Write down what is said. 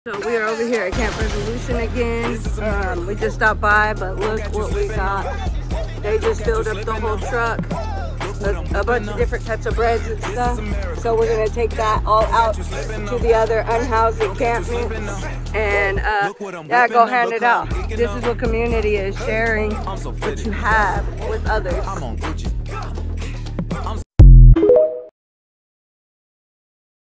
So we are over here at Camp Resolution again. We just stopped by, but look what we got. They just filled up the whole truck with a bunch of different types of breads and stuff. So we're gonna take that all out to the other unhoused encampments and yeah, go hand it out. This is what community is, sharing what you have with others.